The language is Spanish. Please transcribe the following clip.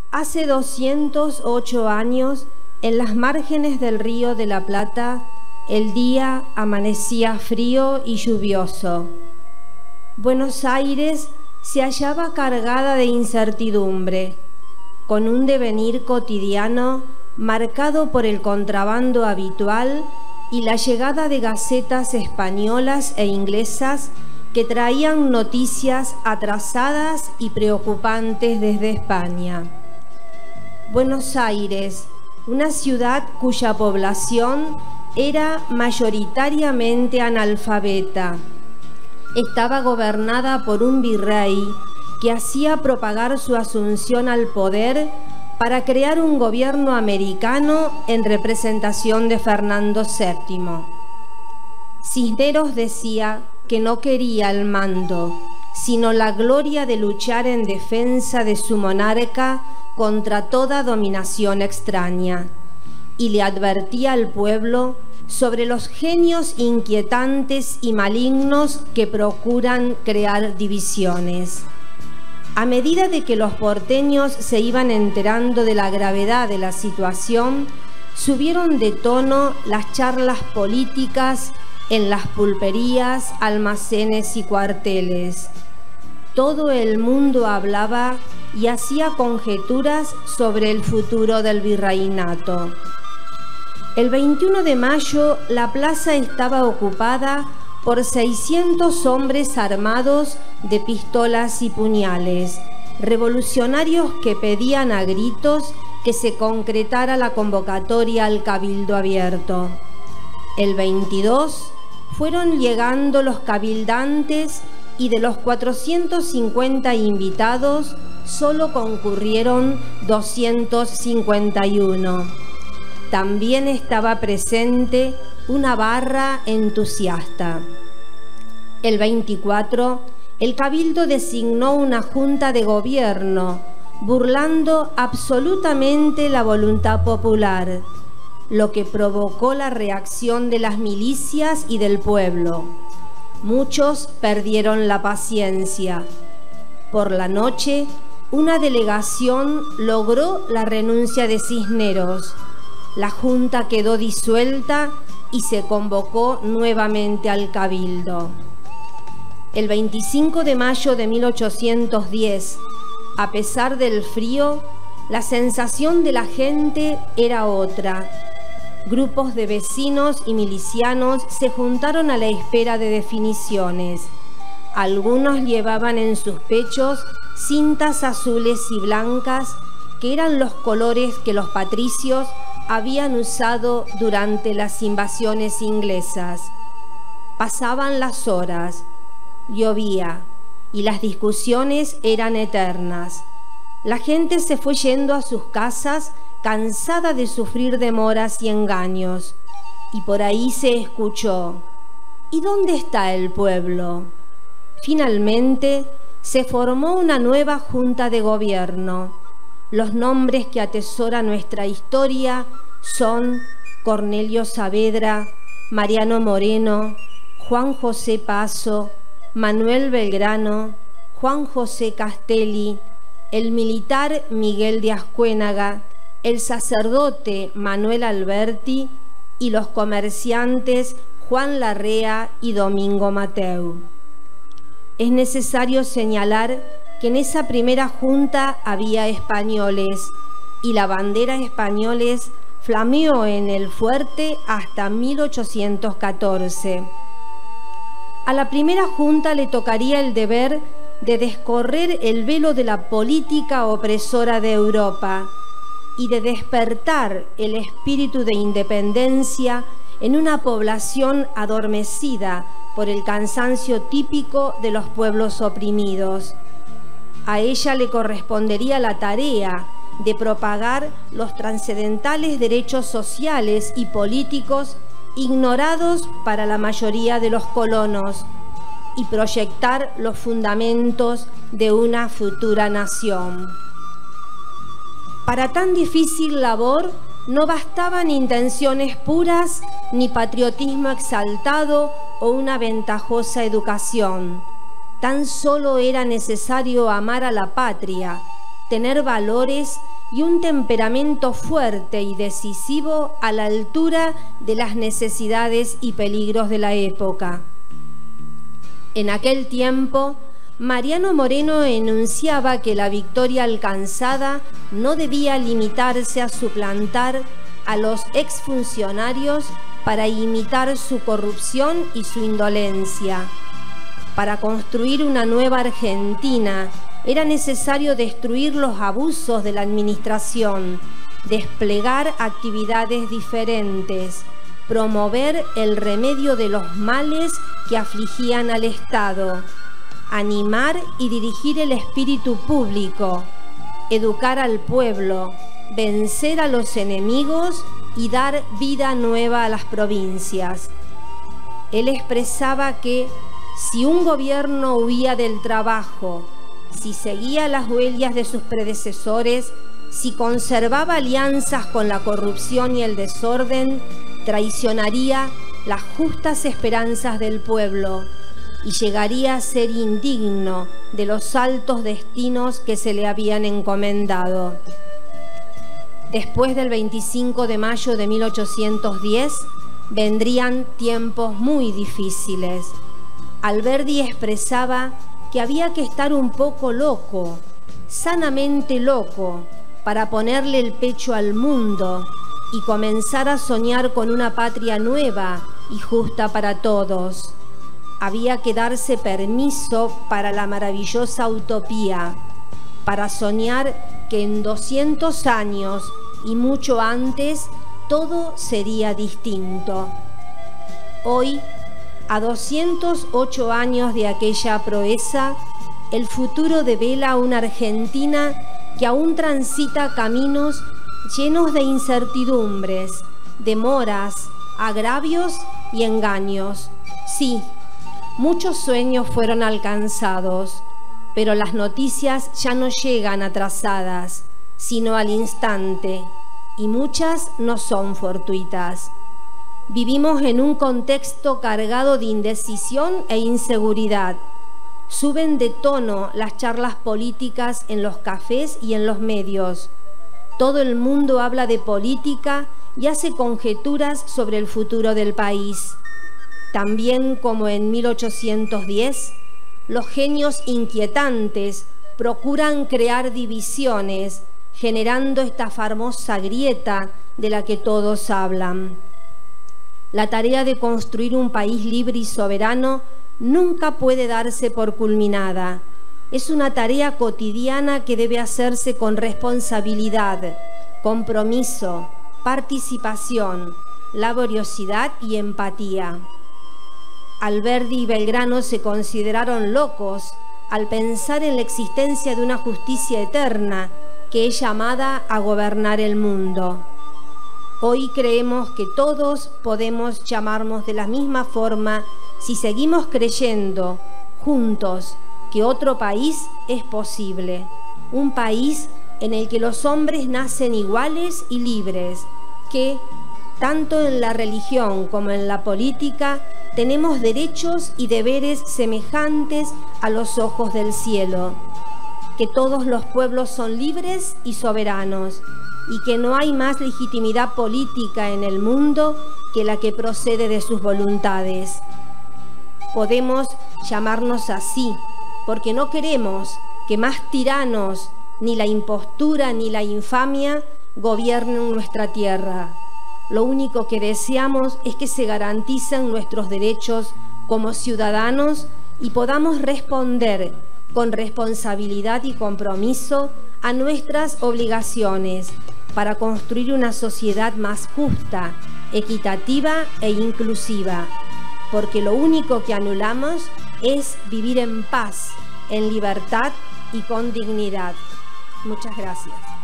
Hace 208 años, en las márgenes del río de la Plata, el día amanecía frío y lluvioso. Buenos Aires se hallaba cargada de incertidumbre, con un devenir cotidiano marcado por el contrabando habitual y la llegada de gacetas españolas e inglesas que traían noticias atrasadas y preocupantes desde España. Buenos Aires, una ciudad cuya población era mayoritariamente analfabeta, estaba gobernada por un virrey que hacía propagar su asunción al poder para crear un gobierno americano en representación de Fernando VII. Cisneros decía que no quería el mando, sino la gloria de luchar en defensa de su monarca contra toda dominación extraña, y le advertía al pueblo sobre los genios inquietantes y malignos que procuran crear divisiones. A medida de que los porteños se iban enterando de la gravedad de la situación, subieron de tono las charlas políticas en las pulperías, almacenes y cuarteles. Todo el mundo hablaba y hacía conjeturas sobre el futuro del virreinato. El 21 de mayo, la plaza estaba ocupada por 600 hombres armados de pistolas y puñales, revolucionarios que pedían a gritos que se concretara la convocatoria al Cabildo Abierto. El 22 fueron llegando los cabildantes y de los 450 invitados solo concurrieron 251. También estaba presente una barra entusiasta. El 24, el Cabildo designó una junta de gobierno, burlando absolutamente la voluntad popular, lo que provocó la reacción de las milicias y del pueblo. Muchos perdieron la paciencia. Por la noche, una delegación logró la renuncia de Cisneros. La junta quedó disuelta y se convocó nuevamente al Cabildo. El 25 de mayo de 1810, a pesar del frío, la sensación de la gente era otra. Grupos de vecinos y milicianos se juntaron a la espera de definiciones. Algunos llevaban en sus pechos cintas azules y blancas, que eran los colores que los patricios habían usado durante las invasiones inglesas. Pasaban las horas, llovía y las discusiones eran eternas. La gente se fue yendo a sus casas cansada de sufrir demoras y engaños, y por ahí se escuchó: ¿y dónde está el pueblo? Finalmente se formó una nueva junta de gobierno. Los nombres que atesora nuestra historia son Cornelio Saavedra, Mariano Moreno, Juan José Paso, Manuel Belgrano, Juan José Castelli, el militar Miguel de Ascuénaga, el sacerdote Manuel Alberti y los comerciantes Juan Larrea y Domingo Mateu. Es necesario señalar que en esa primera junta había españoles y la bandera españoles flameó en el fuerte hasta 1814. A la primera junta le tocaría el deber de descorrer el velo de la política opresora de Europa y de despertar el espíritu de independencia en una población adormecida por el cansancio típico de los pueblos oprimidos. A ella le correspondería la tarea de propagar los trascendentales derechos sociales y políticos ignorados para la mayoría de los colonos y proyectar los fundamentos de una futura nación. Para tan difícil labor no bastaban intenciones puras, ni patriotismo exaltado o una ventajosa educación. Tan solo era necesario amar a la patria, tener valores y un temperamento fuerte y decisivo a la altura de las necesidades y peligros de la época. En aquel tiempo, Mariano Moreno enunciaba que la victoria alcanzada no debía limitarse a suplantar a los exfuncionarios para imitar su corrupción y su indolencia. Para construir una nueva Argentina era necesario destruir los abusos de la administración, desplegar actividades diferentes, promover el remedio de los males que afligían al Estado, animar y dirigir el espíritu público, educar al pueblo, vencer a los enemigos y dar vida nueva a las provincias. Él expresaba que si un gobierno huía del trabajo, si seguía las huellas de sus predecesores, si conservaba alianzas con la corrupción y el desorden, traicionaría las justas esperanzas del pueblo y llegaría a ser indigno de los altos destinos que se le habían encomendado. Después del 25 de mayo de 1810, vendrían tiempos muy difíciles. Alberdi expresaba que había que estar un poco loco, sanamente loco, para ponerle el pecho al mundo y comenzar a soñar con una patria nueva y justa para todos. Había que darse permiso para la maravillosa utopía, para soñar que en 200 años y mucho antes todo sería distinto. Hoy, a 208 años de aquella proeza, el futuro devela una Argentina que aún transita caminos llenos de incertidumbres, demoras, agravios y engaños. Sí, muchos sueños fueron alcanzados, pero las noticias ya no llegan atrasadas, sino al instante, y muchas no son fortuitas. Vivimos en un contexto cargado de indecisión e inseguridad. Suben de tono las charlas políticas en los cafés y en los medios. Todo el mundo habla de política y hace conjeturas sobre el futuro del país. También, como en 1810, los genios inquietantes procuran crear divisiones, generando esta famosa grieta de la que todos hablan. La tarea de construir un país libre y soberano nunca puede darse por culminada. Es una tarea cotidiana que debe hacerse con responsabilidad, compromiso, participación, laboriosidad y empatía. Alberdi y Belgrano se consideraron locos al pensar en la existencia de una justicia eterna que es llamada a gobernar el mundo. Hoy creemos que todos podemos llamarnos de la misma forma si seguimos creyendo juntos que otro país es posible, un país en el que los hombres nacen iguales y libres, que, tanto en la religión como en la política, tenemos derechos y deberes semejantes a los ojos del cielo, que todos los pueblos son libres y soberanos, y que no hay más legitimidad política en el mundo que la que procede de sus voluntades. Podemos llamarnos así, porque no queremos que más tiranos, ni la impostura ni la infamia, gobiernen nuestra tierra. Lo único que deseamos es que se garanticen nuestros derechos como ciudadanos y podamos responder con responsabilidad y compromiso a nuestras obligaciones para construir una sociedad más justa, equitativa e inclusiva, porque lo único que anulamos es vivir en paz, en libertad y con dignidad. Muchas gracias.